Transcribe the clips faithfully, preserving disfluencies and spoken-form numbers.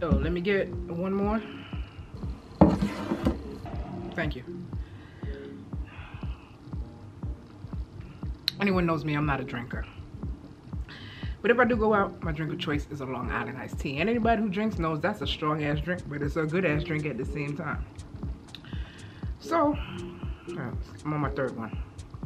Oh, let me get one more. Thank you. Anyone knows me, I'm not a drinker. But if I do go out, my drink of choice is a Long Island iced tea. And anybody who drinks knows that's a strong ass drink, but it's a good ass drink at the same time. So, I'm on my third one.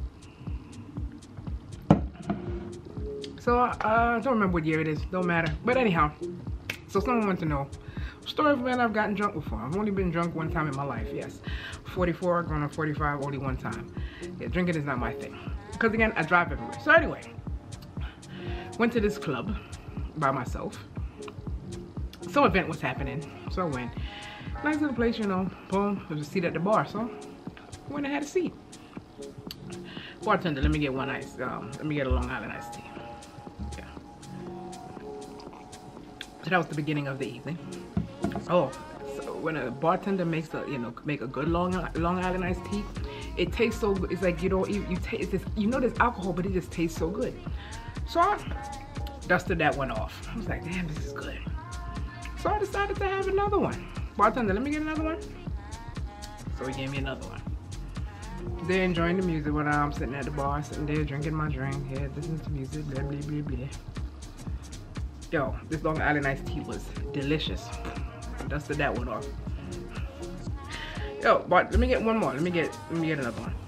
So, uh, I don't remember what year it is, don't matter. But anyhow, so someone wants to know, story of when I've gotten drunk before. I've only been drunk one time in my life, yes. forty-four, going on forty-five, only one time. Yeah, drinking is not my thing. Because again, I drive everywhere. So anyway, went to this club by myself. Some event was happening, so I went. Nice little place, you know, boom, there was a seat at the bar, so I went and had a seat. Bartender, let me get one ice, um, let me get a Long Island iced tea. Yeah. So that was the beginning of the evening. Oh, so when a bartender makes a, you know, make a good Long Long Island iced tea, it tastes so good. It's like, you know, you, you taste this, you know there's alcohol, but it just tastes so good. So I dusted that one off. I was like, damn, this is good. So I decided to have another one. Bartender, let me get another one. So he gave me another one. They're enjoying the music when I'm sitting at the bar, sitting there drinking my drink. Yeah, listening to music, blah, blah, blah, blah. Yo, this Long Island iced tea was delicious. I dusted that one off. Yo, but let me get one more. Let me get, let me get another one.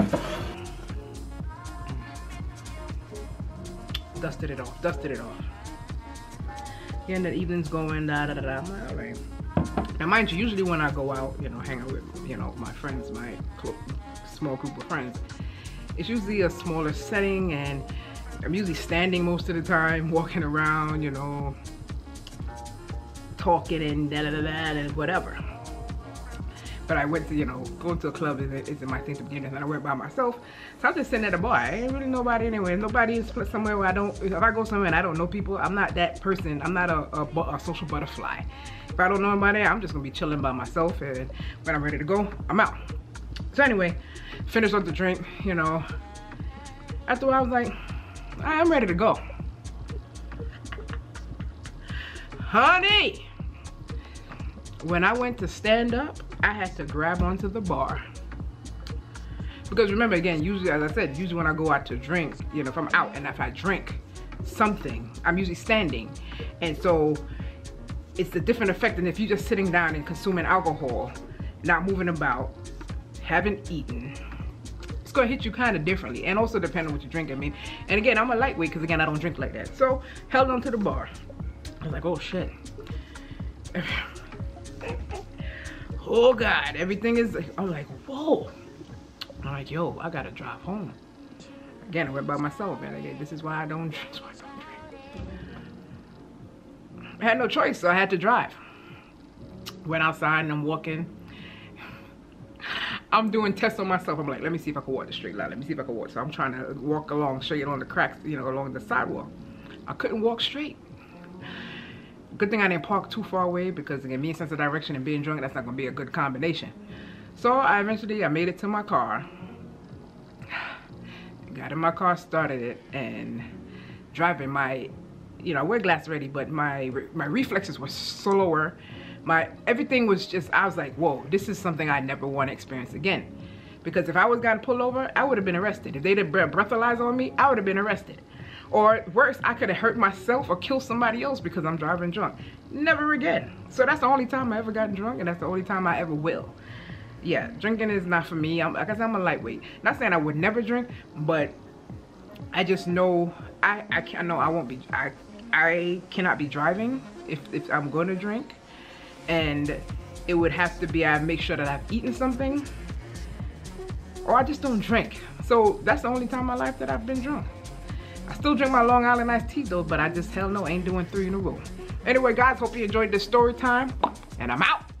Dusted it off, dusted it off. Again, the evening's going, da da da da. I'm like, all right. Now, mind you, usually when I go out, you know, hang out with, you know, my friends, my small group of friends, it's usually a smaller setting, and I'm usually standing most of the time, walking around, you know, talking and da da da da and whatever. But I went to, you know, going to a club isn't, isn't my thing to begin with, and I went by myself. So I'm just sitting at the bar. I ain't really nobody anywhere. Nobody is somewhere where I don't, if I go somewhere and I don't know people, I'm not that person. I'm not a, a, a social butterfly. If I don't know anybody, I'm just gonna be chilling by myself, and when I'm ready to go, I'm out. So anyway, finished up the drink, you know. After a while, I was like, I'm ready to go. Honey, when I went to stand up, I had to grab onto the bar. Because remember, again, usually, as I said, usually when I go out to drink, you know, if I'm out and if I drink something, I'm usually standing. And so it's a different effect than if you're just sitting down and consuming alcohol, not moving about, haven't eaten. It's gonna hit you kind of differently, and also depending on what you drink. I mean, and again, I'm a lightweight because again, I don't drink like that. So held onto the bar. I was like, oh shit. Oh God, everything is, I'm like, whoa. I'm like, yo, I gotta drive home. Again, I went by myself, and again, this is why I don't drink. This is why I don't drink. I had no choice, so I had to drive. Went outside and I'm walking. I'm doing tests on myself. I'm like, let me see if I can walk the straight line. Let me see if I can walk. So I'm trying to walk along straight on the cracks, you know, along the sidewalk. I couldn't walk straight. Good thing I didn't park too far away, because again, me sense of direction and being drunk, that's not gonna be a good combination. So I eventually, I made it to my car. Got in my car, started it, and driving my, you know, I wear glass already, but my my reflexes were slower. My everything was just, I was like, whoa, this is something I never want to experience again. Because if I was gotten pulled over, I would have been arrested. If they'd have breathalyzed on me, I would have been arrested. Or worse, I could have hurt myself or killed somebody else because I'm driving drunk. Never again. So that's the only time I ever gotten drunk, and that's the only time I ever will. Yeah, drinking is not for me. I'm, like I said, I'm a lightweight. Not saying I would never drink, but I just know I I can't. No, I won't be. I I cannot be driving if if I'm going to drink, and it would have to be I make sure that I've eaten something, or I just don't drink. So that's the only time in my life that I've been drunk. I still drink my Long Island iced tea though, but I just, hell no, ain't doing three in a row. Anyway, guys, hope you enjoyed this story time, and I'm out.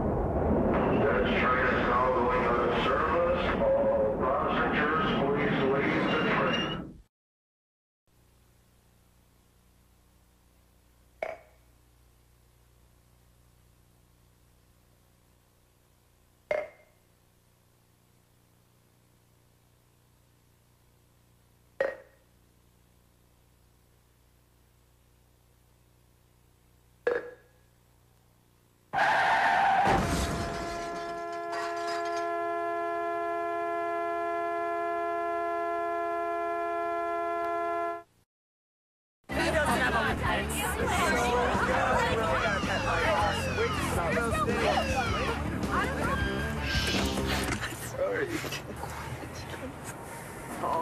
All passengers, please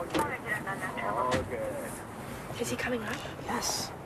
All good. Is he coming up? Yes.